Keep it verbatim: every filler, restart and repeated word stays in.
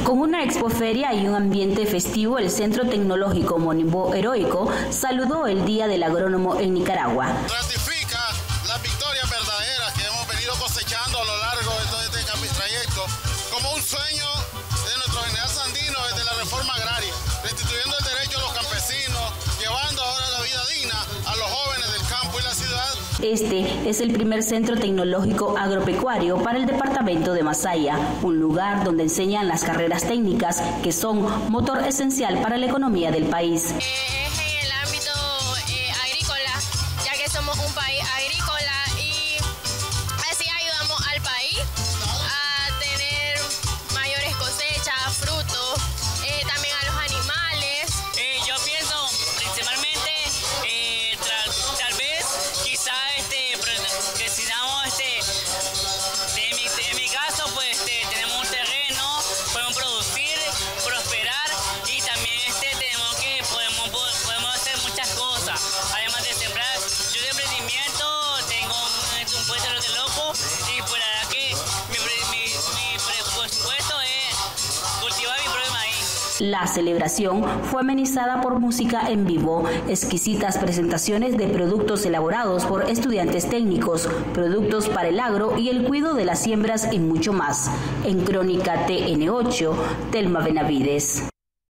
Con una expoferia y un ambiente festivo, el Centro Tecnológico Monimbo Heroico saludó el Día del Agrónomo en Nicaragua. Ratifica las victorias verdaderas que hemos venido cosechando a lo largo de todo este trayecto, como un sueño de nuestro general Sandino desde la reforma agraria, restituyendo el derecho a los campesinos, llevando ahora la vida digna a los jóvenes del campo y la ciudad. Este es el primer centro tecnológico agropecuario para el departamento de Masaya, un lugar donde enseñan las carreras técnicas que son motor esencial para la economía del país. Eh, es en el ámbito eh, agrícola, ya que somos un país agrícola y así ayudamos al país a tener mayores cosechas, frutos, eh, también a los animales. Eh, yo pienso principalmente, eh, tra tal vez, quizá este, precisamos, este, de mi, en mi caso, pues este, tenemos un terreno, podemos producir, prosperar y también este, tenemos que, podemos, podemos hacer muchas cosas, además de sembrar. Yo de emprendimiento tengo un, un puesto de loco y pues la verdad que mi, mi, mi presupuesto es cultivar mi propio maíz. La celebración fue amenizada por música en vivo, exquisitas presentaciones de productos elaborados por estudiantes técnicos, productos para el agro y el cuidado de las siembras y mucho más. En Crónica T N ocho, Telma Benavides.